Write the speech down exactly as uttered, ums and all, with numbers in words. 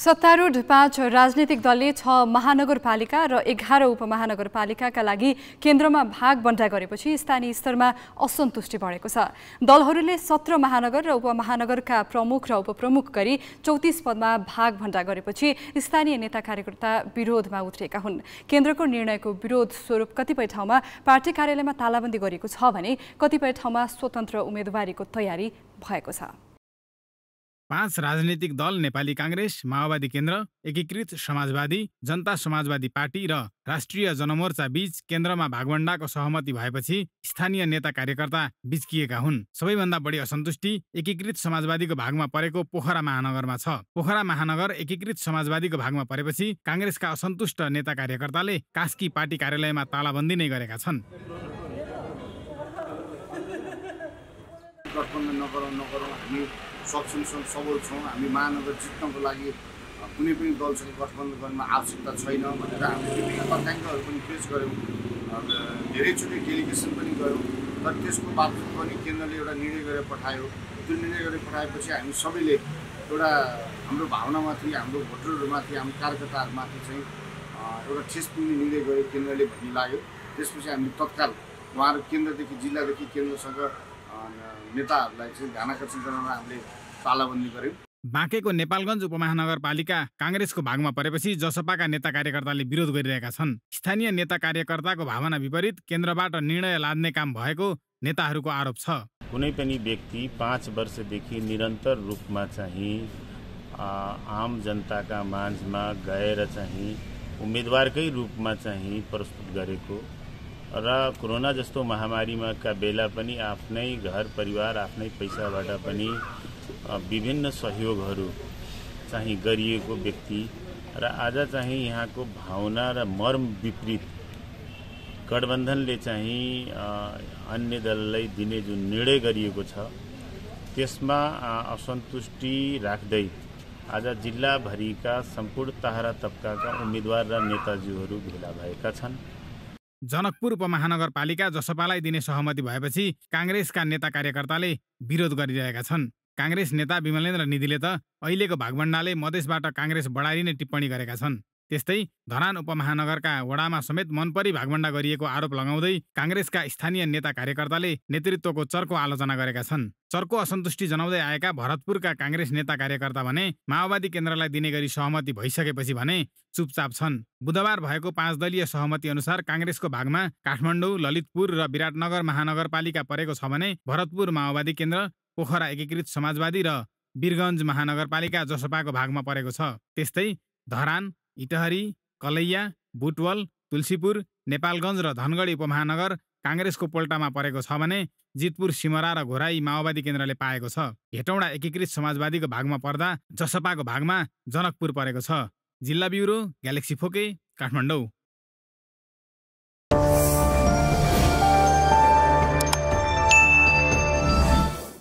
सत्तारूढ पाँच राजनीतिक दलले छ महानगरपालिका र एघार उपमहानगरपालिकाका लागि केन्द्रमा भाग बन्टा गरेपछि स्थानीय स्तरमा असन्तुष्टि बढेको छ। दलहरूले सत्र महानगर र उपमहानगरका प्रमुख र उपप्रमुख गरी चौतीस पदमा भाग भण्डा गरेपछि स्थानीय नेता कार्यकर्ता विरोधमा उत्रिएका हुन्। केन्द्रको निर्णयको विरोध स्वरूप कतिपय ठाउँमा पार्टी कार्यालयमा तालाबन्दी गरिएको छ भने कतिपय ठाउँमा स्वतन्त्र उम्मेदवारीको तयारी भएको छ। पाँच राजनीतिक दल नेपाली कांग्रेस, माओवादी केन्द्र, एकीकृत समाजवादी, जनता समाजवादी पार्टी र राष्ट्रिय जनमोर्चा बीच केन्द्रमा भागवण्डाको सहमति भएपछि स्थानीय नेता कार्यकर्ता बिच्किएका हुन्। सबैभन्दा बढी असन्तुष्टि एकीकृत समाजवादीको भागमा परेको पोखरा महानगरमा छ। पोखरा महानगर एकीकृत समाजवादीको भागमा परेपछि कांग्रेसका असन्तुष्ट नेता कार्यकर्ताले कास्की पार्टी कार्यालयमा तालाबन्दी नै गरेका छन्। सक्षम छौँ, सबल छौँ, हामी महानगर जित्नको लागि कुनै पनि दलसँग गठबन्धन गर्न आवश्यकता छैन भनेर हामीले विभिन्न तथ्याङ्कहरू पनि पेश गऱ्यौँ। धेरैचोटि डेलिगेसन पनि गऱ्यौँ, तर त्यसको बावजुद पनि केन्द्रले एउटा निर्णय गरेर पठायो। त्यो निर्णय गरेर पठाएपछि हामी सबैले एउटा हाम्रो भावनामाथि, हाम्रो भोटरहरूमाथि, हाम्रो कार्यकर्ताहरूमाथि चाहिँ एउटा ठेस पुग्ने निर्णय गर्यो केन्द्रले भन्ने लाग्यो। त्यसपछि हामीले तत्काल उहाँहरू केन्द्रदेखि जिल्लादेखि केन्द्रसँग नेताहरूलाई चाहिँ ध्यान आकर्षण गर्न हामीले तालाबन्दी गर्यौँ। बाँकेको नेपालगञ्ज उपमहानगरपालिका कांग्रेसको भागमा परेपछि जसपाका नेता कार्यकर्ताले विरोध गरिरहेका छन्। स्थानीय नेता कार्यकर्ताको भावना विपरीत केन्द्रबाट निर्णय लाद्ने काम भएको नेताहरूको आरोप छ। कुनै पनि व्यक्ति पाँच वर्षदेखि निरन्तर रूपमा चाहिँ आम जनताका माझमा गएर चाहिँ उम्मेदवारकै रूपमा चाहिँ प्रस्तुत गरेको र कोरोना जस्तो महामारीमा का बेला पनि आफ्नै घर परिवार आफ्नै पैसाबाट पनि विभिन्न सहयोगहरू चाहिँ गरिएको व्यक्ति र आज चाहिँ यहाँको भावना र मर्म विपरीत गठबन्धनले चाहिँ अन्य दललाई दिने जुन निर्णय गरिएको छ त्यसमा असन्तुष्टि राख्दै आज जिल्लाभरिका सम्पूर्ण तहरा तबकाका उम्मेदवार र नेताजीहरू भेला भएका छन्। जनकपुर उपमहानगरपालिका जसपालाई दिने सहमति भएपछि कांग्रेसका नेता कार्यकर्ताले विरोध गरिरहेका छन्। कांग्रेस नेता विमलेन्द्र निधिले त अहिलेको भागभण्डाले मधेसबाट कांग्रेस बढाइने टिप्पणी गरेका छन्। त्यस्तै धरान उपमहानगरका वडामा समेत मनपरी भागभण्डा गरिएको आरोप लगाउँदै कांग्रेसका स्थानीय नेता कार्यकर्ताले नेतृत्वको चर्को आलोचना गरेका छन्। चर्को असन्तुष्टि जनाउँदै आएका भरतपुरका कांग्रेस नेता कार्यकर्ता भने माओवादी केन्द्रलाई दिने गरी सहमति भइसकेपछि भने चुपचाप छन्। बुधबार भएको पाँच दलीय सहमति अनुसार कांग्रेसको भागमा काठमाडौँ, ललितपुर र विराटनगर महानगरपालिका परेको छ भने भरतपुर माओवादी केन्द्र, पोखरा एकीकृत समाजवादी र वीरगञ्ज महानगरपालिका जसपाको भागमा परेको छ। त्यस्तै धरान, इटहरी, कलैया, बुटवल, तुलसीपुर, नेपालगञ्ज र धनगढी उपमहानगर कांग्रेसको पोल्टामा परेको छ भने जितपुर, सिमरा र घोराई माओवादी केन्द्रले पाएको छ। हेटौँडा एकीकृत समाजवादीको भागमा पर्दा जसपाको भागमा जनकपुर परेको छ। जिल्ला ब्युरो, ग्यालेक्सी फोके, काठमाडौँ।